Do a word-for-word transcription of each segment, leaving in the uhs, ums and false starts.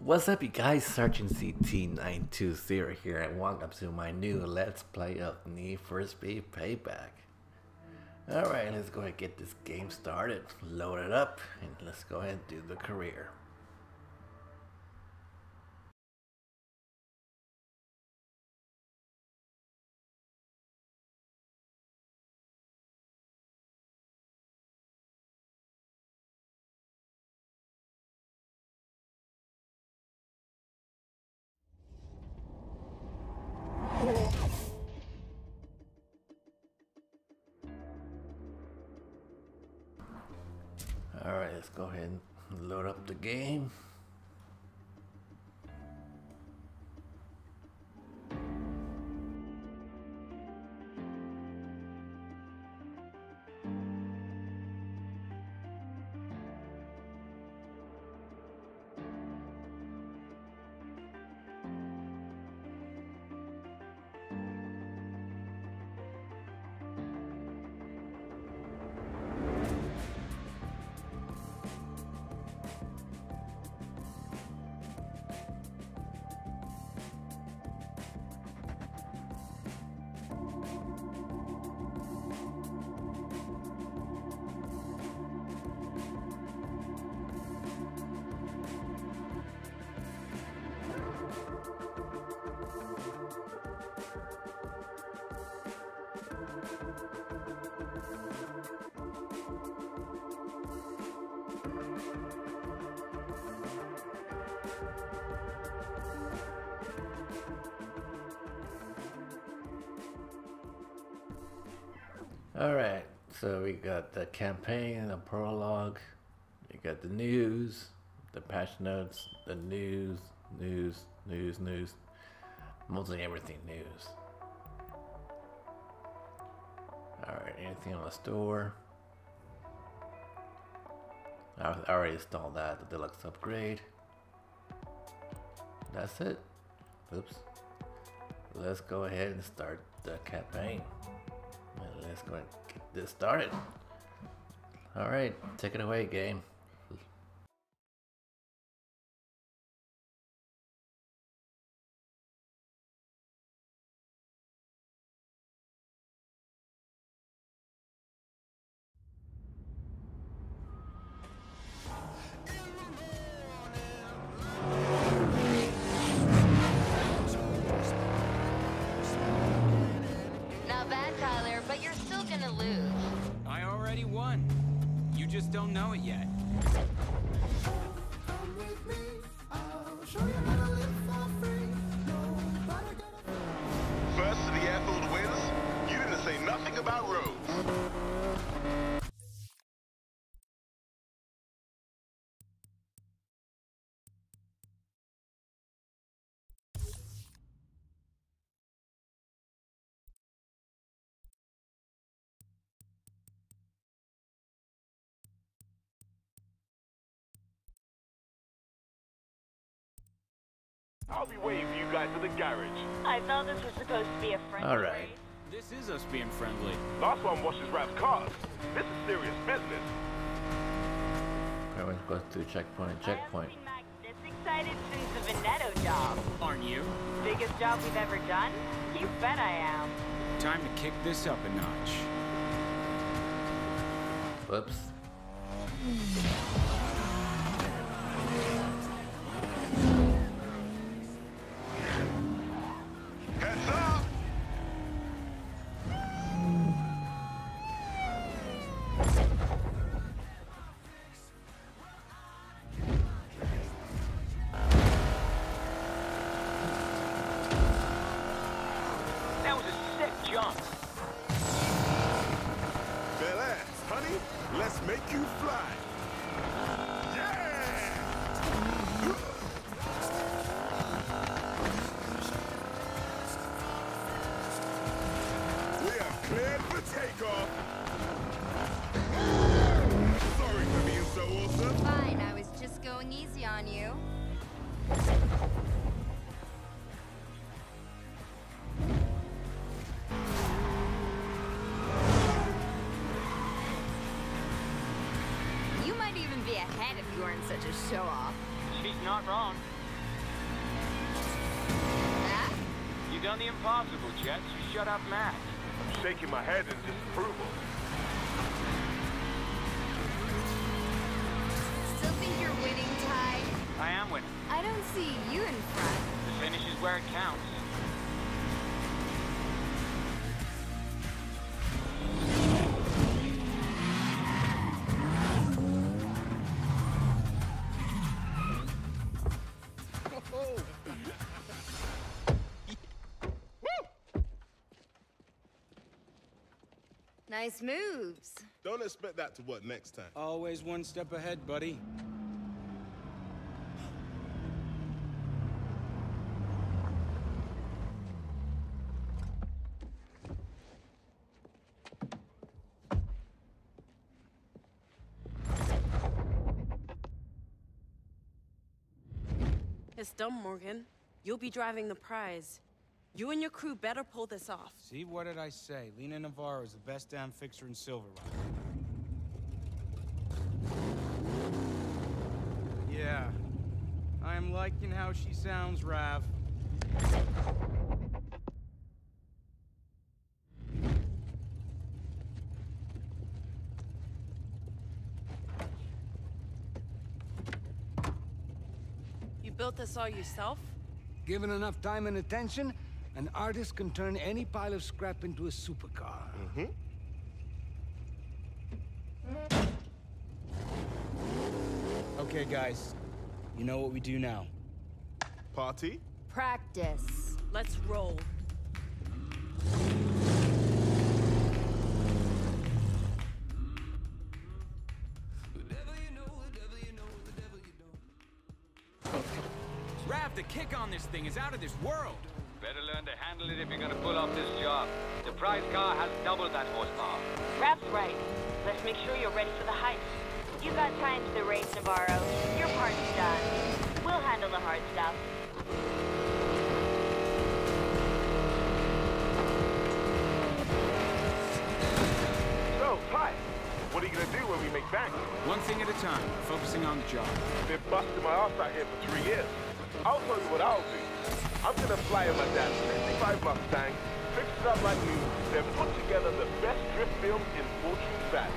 What's up, you guys? Sergeant C T nine two zero here, and welcome to my new Let's Play of Need for Speed Payback. Alright, let's go ahead and get this game started. Load it up, and let's go ahead and do the career. Alright, let's go ahead and load up the game. Alright, so we got the campaign, the prologue, we got the news, the patch notes, the news, news, news, news, mostly everything news. Alright, anything on the store? I already installed that, the deluxe upgrade. That's it. Oops. Let's go ahead and start the campaign. Let's go and get this started. Alright, take it away, game. I already won. You just don't know it yet. First to the airfield wins. You didn't say nothing about roads. I'll be waiting for you guys at the garage. I thought this was supposed to be a friendly All right. race. This is us being friendly. Last one washes Rap's cars. This is serious business. Everyone goes to checkpoint, checkpoint. I haven't seen Max this excited since the Veneto job. Aren't you? Biggest job we've ever done? You bet I am. Time to kick this up a notch. Whoops. Heads up! That was a sick jump. Bel ass, honey. Let's make you fly. Yeah! We are cleared for takeoff. Sorry for being so awesome. Fine, I was just going easy on you. You might even be ahead if you weren't such a show-off. She's not wrong. done the impossible, Jet. You shut up Matt. I'm shaking my head in disapproval. Still think you're winning, Ty? I am winning. I don't see you in front. The finish is where it counts. Nice moves. Don't expect that to work next time. Always one step ahead, buddy. It's done, Morgan. You'll be driving the prize. You and your crew better pull this off. See, what did I say? Lena Navarro is the best damn fixer in Silver Rock. Yeah. I'm liking how she sounds, Rav. You built this all yourself? Given enough time and attention, an artist can turn any pile of scrap into a supercar. Mm-hmm. Okay, guys. You know what we do now. Party? Practice. Let's roll. Rav, the kick on this thing is out of this world. Better learn to handle it if you're gonna pull off this job. The prize car has double that horsepower. Rap's right. Let's make sure you're ready for the heist. You got time to the race, Navarro. Your part's done. We'll handle the hard stuff. So, Ty, what are you gonna do when we make bank? One thing at a time, focusing on the job. Been busting my ass out here for three years. I'll tell you what I'll do. I'm gonna fly in my dad's sixty-five Mustang, fix it up like new, then put together the best drift film in Fortune Valley.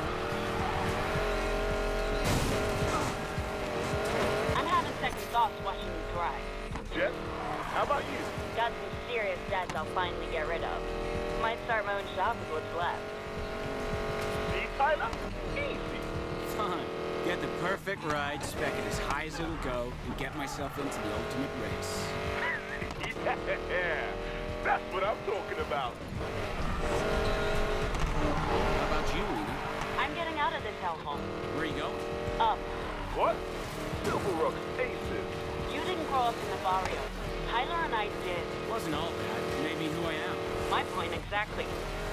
I'm having second thoughts watching you drive. Jet, how about you? Got some serious debts I'll finally get rid of. Might start my own shop with what's left. See, Tyler? Easy. Fine. Get the perfect ride, spec it as high as it'll go, and get myself into the ultimate race. Yeah, that's what I'm talking about. How about you, Lena? I'm getting out of this hellhole. Where are you going? Up. What? Silver Rock's aces. You didn't grow up in the barrio. Tyler and I did. Wasn't all bad. It made me who I am. My point exactly.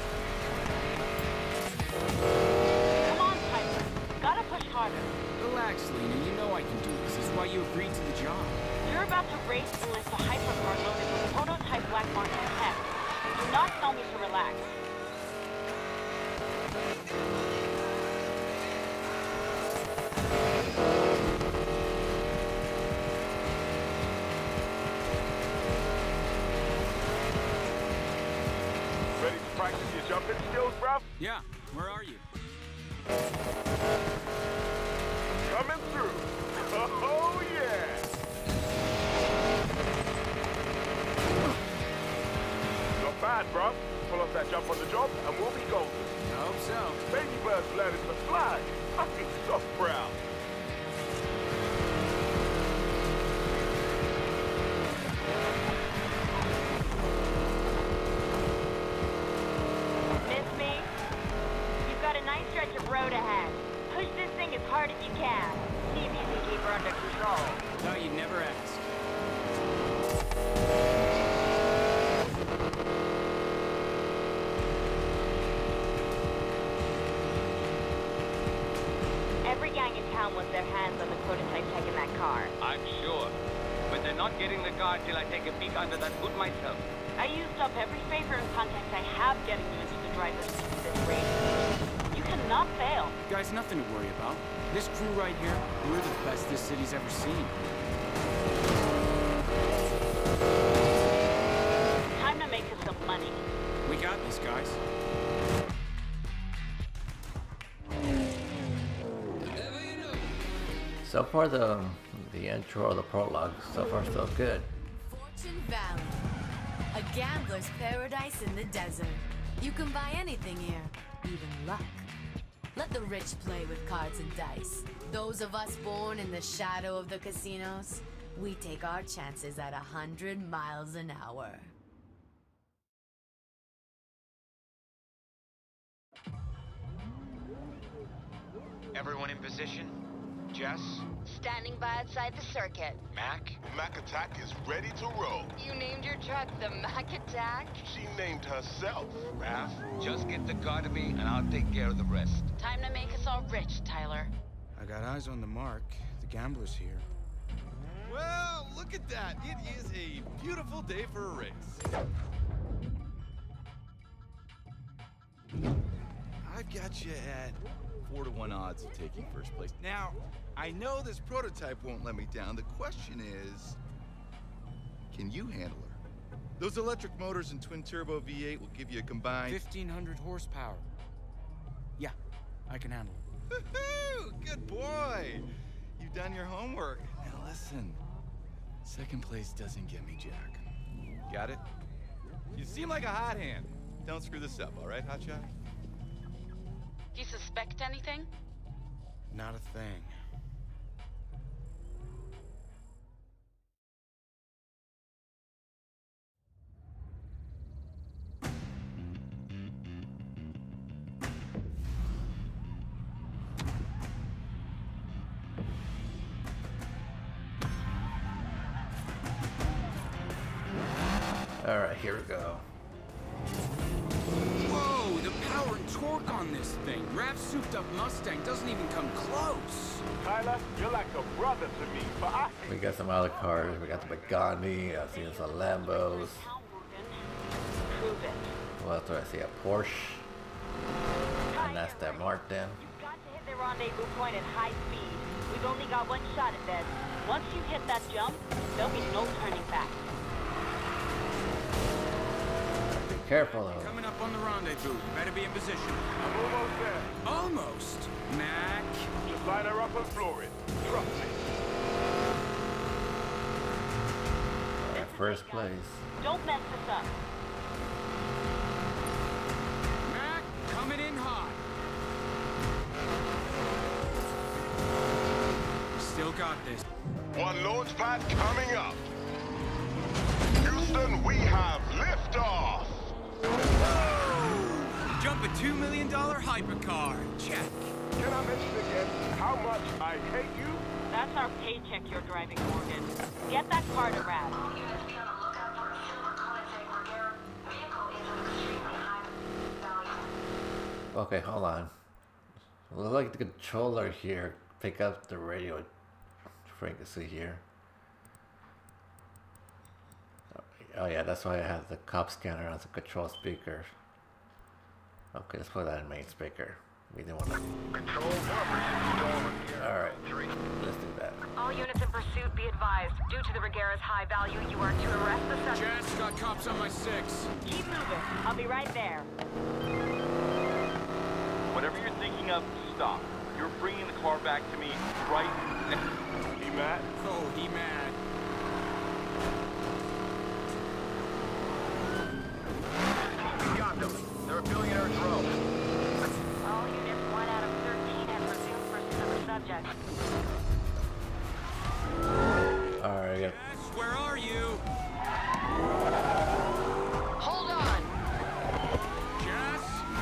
Come on, Tyler. Gotta push harder. Relax, Lena. You know I can do this. This is why you agreed to the job. You're about to race and lift a hypercar loaded with prototype Black Market tech. Do not tell me to relax. Ready to practice your jumping skills, bruv? Yeah. Where are you? Coming through. Oh, yeah. Not bad, bruv. Pull off that jump on the job, and we'll be golden. I hope so. Baby bird's learning to fly. I feel so proud. Miss me? You've got a nice stretch of road ahead. Push this thing as hard as you can. See if you can keep her under control. Thought you'd never ask. Every gang in town wants their hands on the prototype tech in that car. I'm sure. But they're not getting the car till I take a peek under that hood myself. I used up every favor and contact I have getting you into the driver's seat of this race. You cannot fail. Guys, nothing to worry about. This crew right here, we're the best this city's ever seen. Thanks, guys. So far, the the intro or the prologue, so far so good. Fortune Valley, a gambler's paradise in the desert. You can buy anything here, even luck. Let the rich play with cards and dice. Those of us born in the shadow of the casinos, we take our chances at a hundred miles an hour. Everyone in position? Jess? Standing by outside the circuit. Mac? Mac Attack is ready to roll. You named your truck the Mac Attack? She named herself. Raph? Just get the car to me and I'll take care of the rest. Time to make us all rich, Tyler. I got eyes on the mark. The gambler's here. Well, look at that. It is a beautiful day for a race. I've got you at four to one odds of taking first place. Now, I know this prototype won't let me down. The question is, can you handle her? Those electric motors and twin-turbo V eight will give you a combined... fifteen hundred horsepower. Yeah, I can handle it. Woo-hoo! Good boy! You've done your homework. Now listen, second place doesn't get me jack. Got it? You seem like a hot hand. Don't screw this up, all right, Hotshot? Do you suspect anything? Not a thing. All right, here we go. Whoa, the power and torque on this thing. Raph's souped-up Mustang doesn't even come close. Tyler, you're like a brother to me, but I... We got some other cars. We got the Pagani. I see some Lambos. Prove it. What else do I see? A Porsche. And that's that Martin. You've got to hit the rendezvous point at high speed. We've only got one shot at this. Once you hit that jump, there'll be no turning back. Be careful though. Coming up on the rendezvous. Better be in position. I'm almost there. Almost. Mac. Just line her up and floor it. Trust me. All right, first place. Don't mess this up. Mac, coming in hot. Still got this. One launch pad coming up. Houston, we have liftoff. Jump a two million dollar hypercar. Check. Can I mention again how much I hate you? That's our paycheck you're driving, Morgan. Get that car to Raph. Okay, hold on. Looks like the controller here pick up the radio frequency here. Oh yeah, that's why I have the cop scanner as a control speaker. Okay, let's put that in main speaker. We didn't want to. Control one. All right, let's do that. All units in pursuit be advised. Due to the Reguera's high value, you are to arrest the subject. Jess, got cops on my six. Keep moving. I'll be right there. Whatever you're thinking of, stop. You're bringing the car back to me right now. He mad? Oh, he mad. We got them. They're a billionaire drone. All units one out of thirteen have resumed pursuit of the subject. All right. Jess, where are you? Hold on. Jess?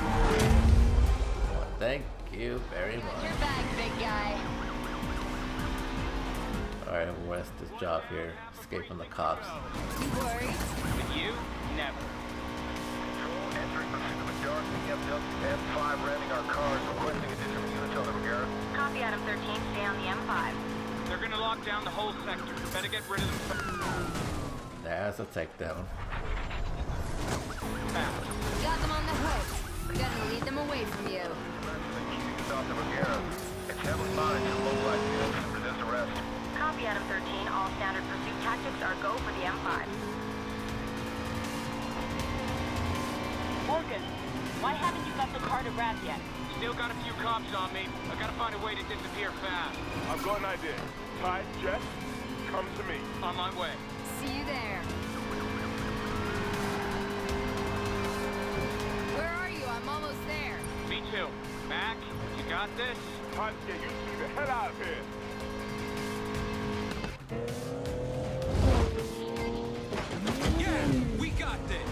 Well, thank you very much. Your bag, big guy. All right, what's this job here? Escape from the cops. You worried? With you, never. Entering pursuit of a dark B M W M five ramming our cars, requesting additional units on the Reguera. Copy Adam thirteen, stay on the M five. They're gonna lock down the whole sector. Better get rid of them. That's a takedown. Fast. Got them on the hook. Gotta lead them away from you. Keeping us off the Reguera. It's heavily mined to mobilize units to resist arrest. Copy Adam thirteen, all standard pursuit tactics are go for the M five. Morgan, Rav yet? Still got a few cops on me. I gotta find a way to disappear fast. I've got an idea. Ty, Jess, come to me. On my way. See you there. Where are you? I'm almost there. Me too. Mac, you got this? Time to get you two the hell out of here. Yeah, we got this.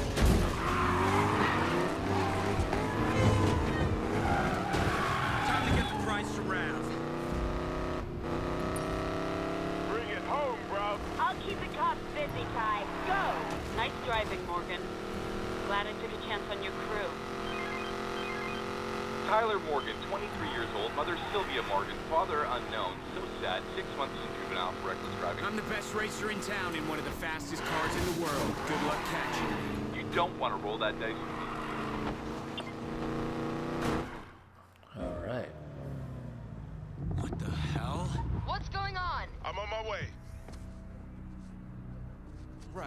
Time to get the prize to Rav. Bring it home, bro. I'll keep the cops busy, Ty. Go! Nice driving, Morgan. Glad I took a chance on your crew. Tyler Morgan, twenty-three years old, mother Sylvia Morgan, father unknown. So sad, six months in juvenile for reckless driving. I'm the best racer in town in one of the fastest cars in the world. Good luck catching me. You don't want to roll that dice with me. All right. What the hell? What's going on? I'm on my way. Rav.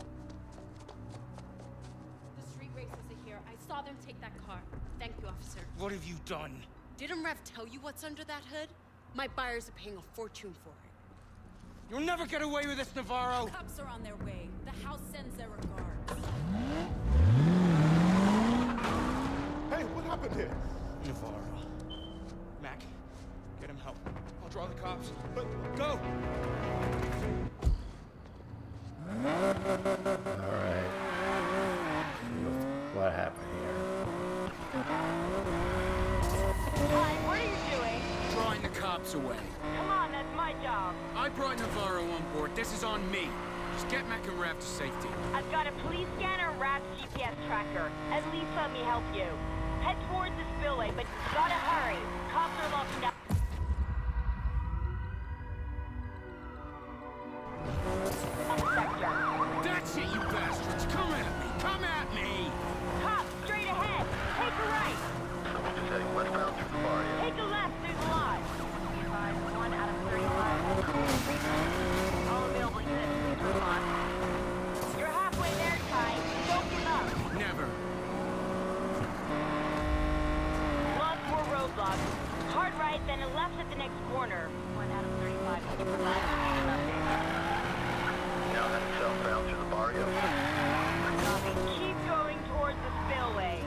The street racers are here. I saw them take that car. Thank you, officer. What have you done? Didn't Rev tell you what's under that hood? My buyers are paying a fortune for it. You'll never get away with this, Navarro. Cops are on their way. The house sends their regards. Hey, what happened here? Navarro. Mac, get him help. I'll draw the cops. But go! All right. What happened here? Ty, what are you doing? Drawing the cops away. Come on, that's my job. I brought Navarro on board. This is on me. Just get Mac and Rav to safety. I've got a police scanner and Rav's G P S tracker. At least let me help you. Head towards the spillway, but gotta hurry. Cops are locking down. Sector. That's it, you bastards! Come at me! Come at me! Cops, straight ahead. Take a right. Heading westbound through the bar. Take a left, there's a lodge. Be advised, one out of thirty-five. All available units, please respond. You're halfway there, Ty. Don't give up. Never. Lost more roadblocks. Hard right, then a left at the next corner. One out of thirty-five. Can you provide a station update? Now heading southbound through the barrio. Copy. Keep going towards the spillway.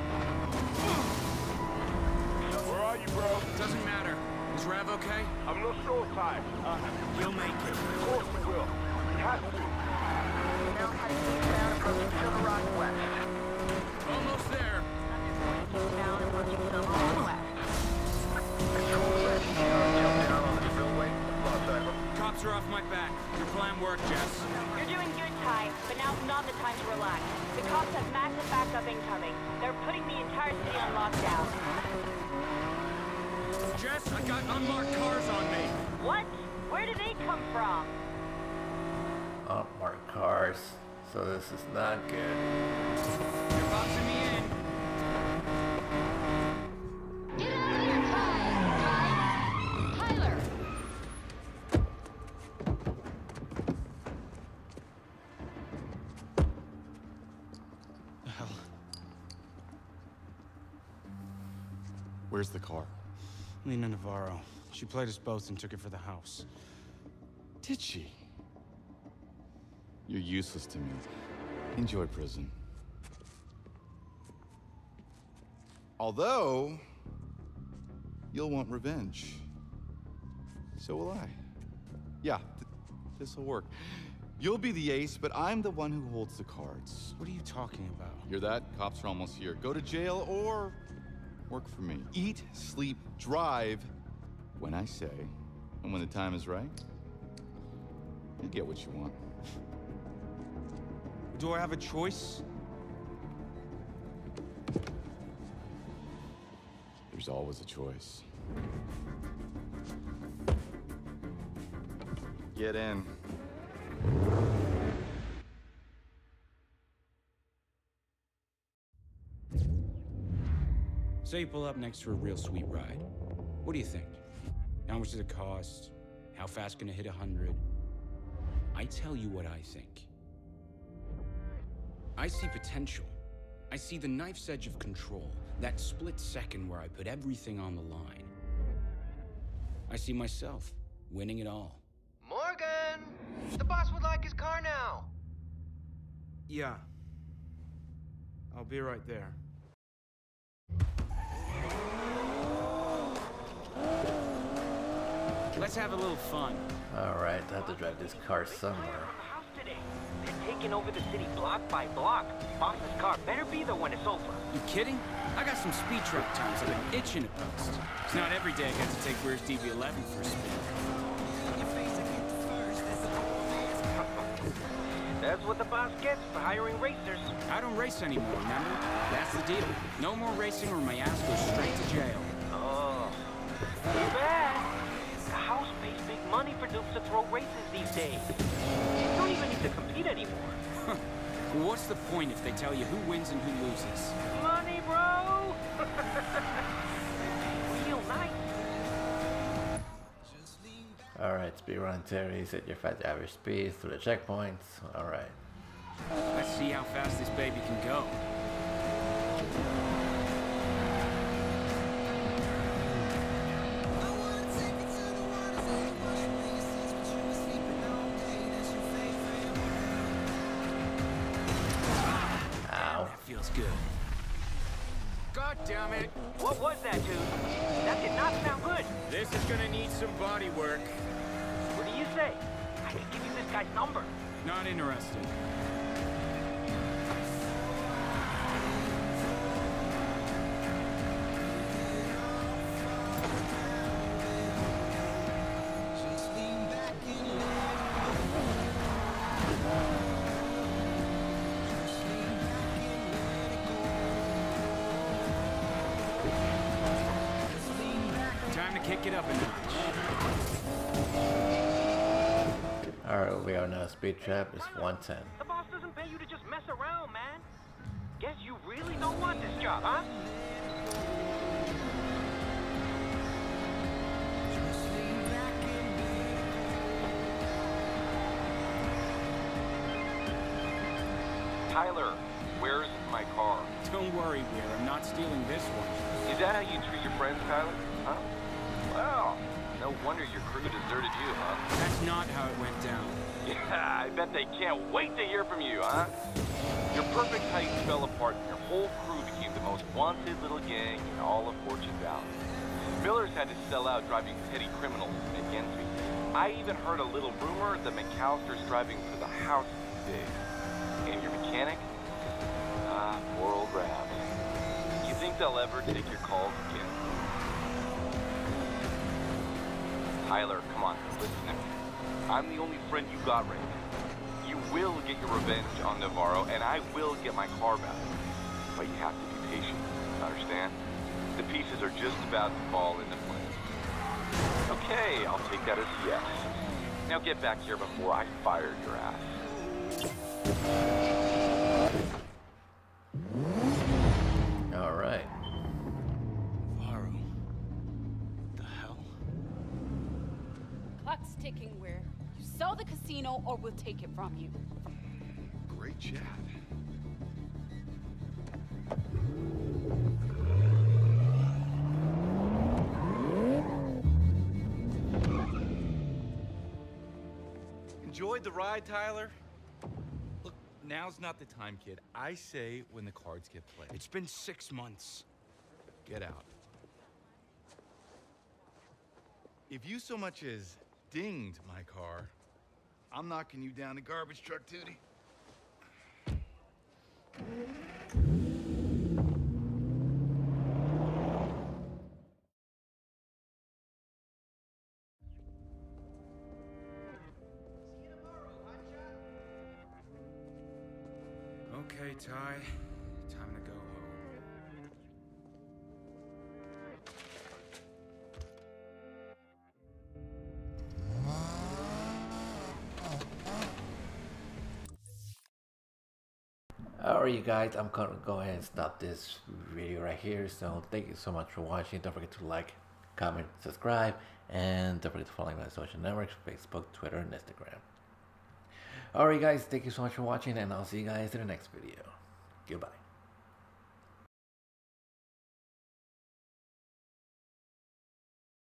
Where are you, bro? Doesn't matter. Is Rav okay? I'm not sure, Ty. Uh, We'll make it. of course we will. We have to. Now heading eastbound, approaching Silver Rock West. Almost there. Eastbound, approaching Silver Rock West. Control set. Jump down on the spillway. Lost sight of them. Cops are off my back. Your plan worked, Jess. You're doing good, Ty, but now's not the time to relax. The cops have massive backup incoming. They're putting the entire city on lockdown. Jess, I got unmarked cars on me. What? Where did they come from? Unmarked cars. So this is not good. You're boxing me in. Get out of here, Ty! Ty! Tyler! The hell? Where's the car? Lena Navarro. She played us both and took it for the house. Did she? You're useless to me. Enjoy prison. Although, you'll want revenge. So will I. Yeah, th this'll work. You'll be the ace, but I'm the one who holds the cards. What are you talking about? Hear that? Cops are almost here. Go to jail or work for me. Eat, sleep, drive when I say, and when the time is right, you'll get what you want. Do I have a choice? There's always a choice. Get in. Say you pull up next to a real sweet ride. What do you think? How much does it cost? How fast can it hit a hundred? I tell you what I think. I see potential. I see the knife's edge of control, that split second where I put everything on the line. I see myself winning it all. Morgan! The boss would like his car now. Yeah. I'll be right there. Let's have a little fun. Alright, I have to drive this car somewhere. They're taking over the city block by block. Boss's car better be there when it's over. You kidding? I got some speed trap times that I'm itching to post. It's not every day I get to take Weir's D B eleven for a spin. That's what the boss gets for hiring racers. I don't race anymore, remember? That's the deal. No more racing or my ass goes straight to jail. Oh, too bad. The house pays big money for dupes to throw races these days. You don't even need to compete anymore. Well, what's the point if they tell you who wins and who loses? Money, bro! Real nice. Alright, speedrun Terry, set your fast average speed through the checkpoints. Alright. Let's see how fast this baby can go. Ow. That feels good. God damn it! What was that, dude? That did not sound good. This is gonna need some body work. What do you say? I can give you this guy's number. Not interested. Time to kick it up a notch. Alright, we are now speed trap is one ten. The boss doesn't pay you to just mess around, man. Guess you really don't want this job, huh? Tyler, where's my car? Don't worry, Weir. I'm not stealing this one. Is that how you treat your friends, Tyler? Huh? Well, no wonder your crew deserted you, huh? That's not how it went down. Yeah, I bet they can't wait to hear from you, huh? Your perfect heights fell apart and your whole crew became the most wanted little gang in all of Fortune Valley. Millers had to sell out driving petty criminals against me. I even heard a little rumor that McAllister's driving for the house these days. And your mechanic? Ah, poor old Rab. You think they'll ever take your calls again? Tyler, come on, listen to me. I'm the only friend you got right now. You will get your revenge on Navarro, and I will get my car back. But you have to be patient, understand? The pieces are just about to fall into place. Okay, I'll take that as a yes. Now get back here before I fire your ass. All right. Navarro. The hell? Clock's ticking, Weir. You sell the casino or we'll take it from you. Great chat. Enjoyed the ride, Tyler? Look, now's not the time, kid. I say when the cards get played. It's been six months. Get out. If you so much as dinged my car, I'm knocking you down to garbage truck duty. Okay, Ty. Time to go home. Alright, you guys, I'm gonna go ahead and stop this video right here. So thank you so much for watching. Don't forget to like, comment, subscribe, and don't forget to follow me on social networks, Facebook, Twitter, and Instagram. Alright guys, thank you so much for watching, and I'll see you guys in the next video. Goodbye.